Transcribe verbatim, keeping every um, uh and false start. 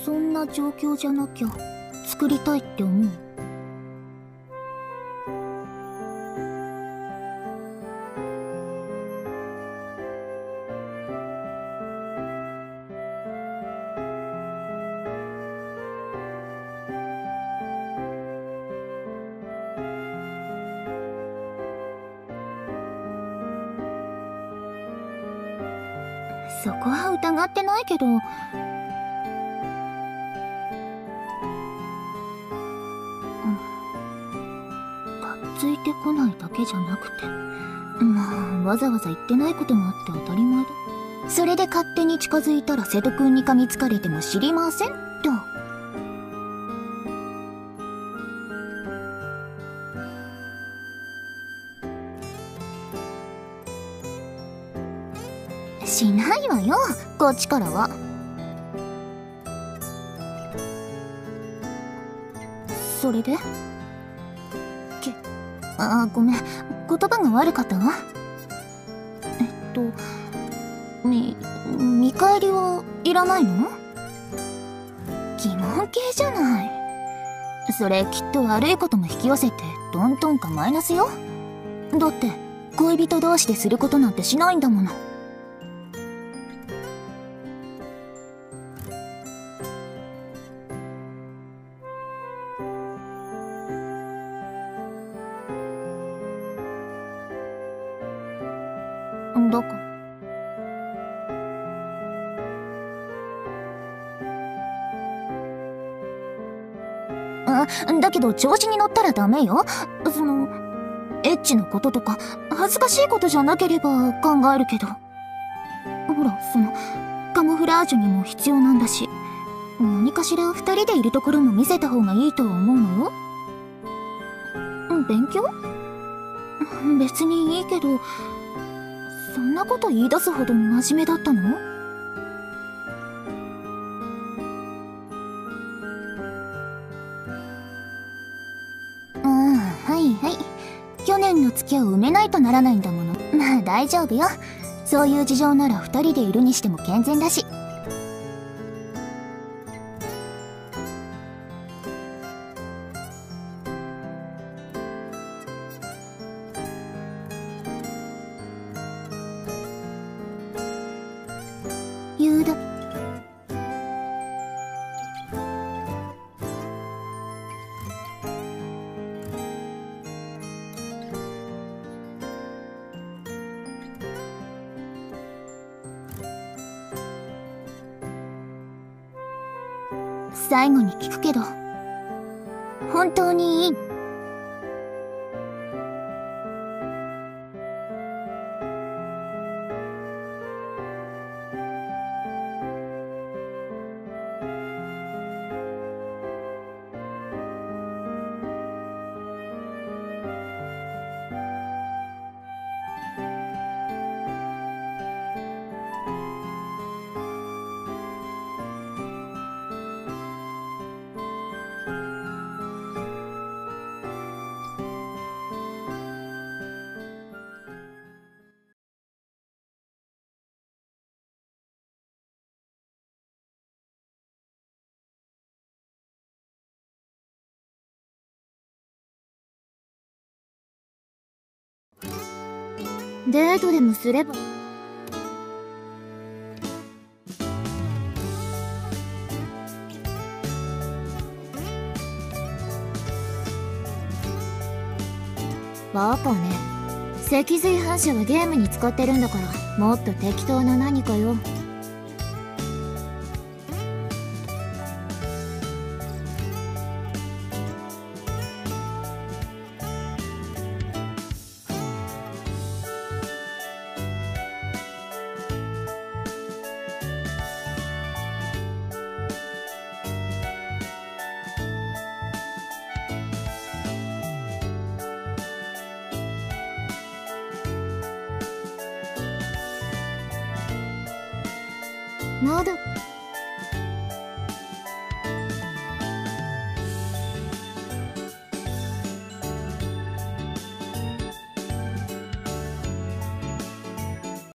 そんな状況じゃなきゃ作りたいって思う？そこは疑ってないけど、うん、がっついてこないだけじゃなくて、まあわざわざ言ってないことがあって当たり前だ。それで勝手に近づいたら瀬戸くんに噛みつかれても知りませんと。しないわよ、こっちからは。それで？け、あーごめん、言葉が悪かったわ。えっとみ見返りはいらないの？疑問系じゃない。それきっと悪いことも引き寄せてトントンかマイナスよ。だって恋人同士ですることなんてしないんだもの。だからあ、だけど調子に乗ったらダメよ。そのエッチのこととか恥ずかしいことじゃなければ考えるけど、ほらそのカモフラージュにも必要なんだし、何かしら二人でいるところも見せた方がいいと思うのよ。勉強？別にいいけど、そんなこと言い出すほど真面目だったの？ああ、はいはい。去年の月を埋めないとならないんだもの。まあ大丈夫よ。そういう事情なら二人でいるにしても健全だし。言うだ。最後に聞くけど、本当にいい？デートでもすれば。バカね。脊髄反射はゲームに使ってるんだから、もっと適当な何かよ。まだ